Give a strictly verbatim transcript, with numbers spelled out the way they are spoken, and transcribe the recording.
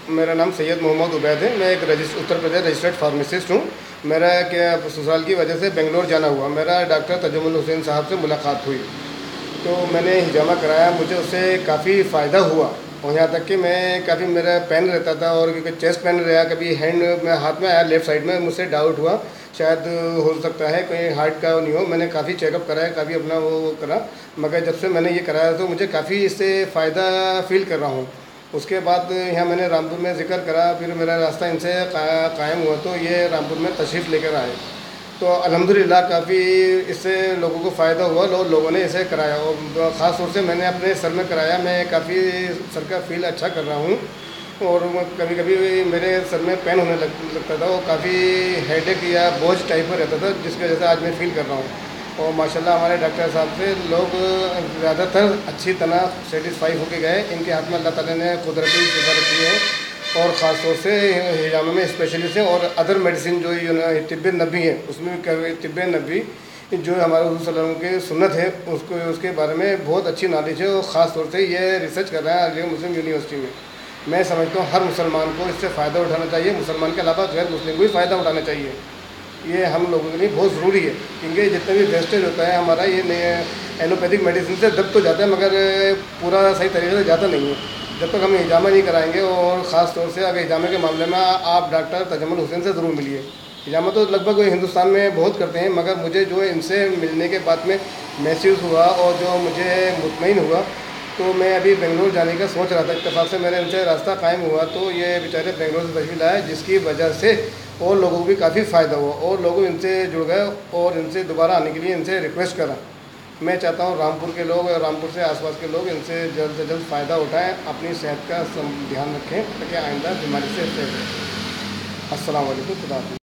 मेरा नाम सैयद मोहम्मद उबैद है। मैं एक रजिस्ट उत्तर प्रदेश रजिस्टर्ड फार्मासिस्ट हूँ। मेरा क्या ससुराल की वजह से बेंगलोर जाना हुआ। मेरा डॉक्टर तजुमुल हुसैन साहब से मुलाकात हुई तो मैंने हिजामा कराया, मुझे उससे काफ़ी फ़ायदा हुआ। और यहाँ तक कि मैं काफ़ी मेरा पेन रहता था और क्योंकि चेस्ट पेन रहा, कभी हैंड में हाथ में आया लेफ़्ट साइड में, मुझसे डाउट हुआ शायद हो सकता है कहीं हार्ट का नहीं हो। मैंने काफ़ी चेकअप कराया, काफ़ी अपना वो वो करा, मगर जब से मैंने ये कराया तो मुझे काफ़ी इससे फ़ायदा फ़ील कर रहा हूँ। उसके बाद यहाँ मैंने रामपुर में ज़िक्र करा, फिर मेरा रास्ता इनसे कायम हुआ तो ये रामपुर में तशरीफ़ लेकर आए तो अल्हम्दुलिल्लाह काफ़ी इससे लोगों को फ़ायदा हुआ। लो, लोगों ने इसे कराया और ख़ास तौर से मैंने अपने सर में कराया। मैं काफ़ी सर का फील अच्छा कर रहा हूँ और कभी कभी मेरे सर में पेन होने लग, लगता था और काफ़ी हेडेक या बोझ टाइप में रहता था, जिसकी वजह से आज मैं फ़ील कर रहा हूँ। और माशाल्लाह हमारे डॉक्टर साहब से लोग ज़्यादातर अच्छी तरह सेटिस्फाई होके गए। इनके हाथ में अल्लाह ताला ने कुदरती शिफा रखी है और ख़ास तौर से हिजामा में स्पेशलिस्ट हैं और अदर मेडिसिन जो तिब्ब नबी है उसमें भी तिब्ब नबी जो हमारे हुज़ूर सल्लल्लाहु अलैहि वसल्लम के सुन्नत है उसको उसके बारे में बहुत अच्छी नॉलेज है और ख़ास तौर से ये रिसर्च कर रहा है अली मुस्लिम यूनिवर्सिटी में। मैं समझता हूँ हर मुसलमान को इससे फ़ायदा उठाना चाहिए, मुसलमान के अलावा गैर मुस्लिम को भी फ़ायदा उठाना चाहिए। ये हम लोगों के लिए बहुत ज़रूरी है क्योंकि जितना भी वेस्टेज होता है हमारा ये एलोपैथिक मेडिसिन से दब तो जाता है मगर पूरा सही तरीके से जाता नहीं है जब तक हम हिजामा नहीं कराएंगे। और ख़ास तौर से अगर हिजामे के मामले में आप डॉक्टर तजुमुल हुसैन से ज़रूर मिलिए। हिजामा तो लगभग हिंदुस्तान में बहुत करते हैं मगर मुझे जो इनसे मिलने के बाद में महसूस हुआ और जो मुझे मुतमईन हुआ तो मैं अभी बेंगलोर जाने का सोच रहा था। इत्तेफाक से मेरे इनसे रास्ता कायम हुआ तो ये बेचारे बेंगलोर से तशरीफ़ लाए जिसकी वजह से और लोगों को भी काफ़ी फ़ायदा हुआ और लोग इनसे जुड़ गए और इनसे दोबारा आने के लिए इनसे रिक्वेस्ट करा। मैं चाहता हूँ रामपुर के लोग और रामपुर से आसपास के लोग इनसे जल्द से जल्द फ़ायदा उठाएँ, अपनी सेहत का ध्यान रखें ताकि आइंदा बीमारी से सेफ रहें। अस्सलाम वालेकुम, खुदा हाफ़िज़।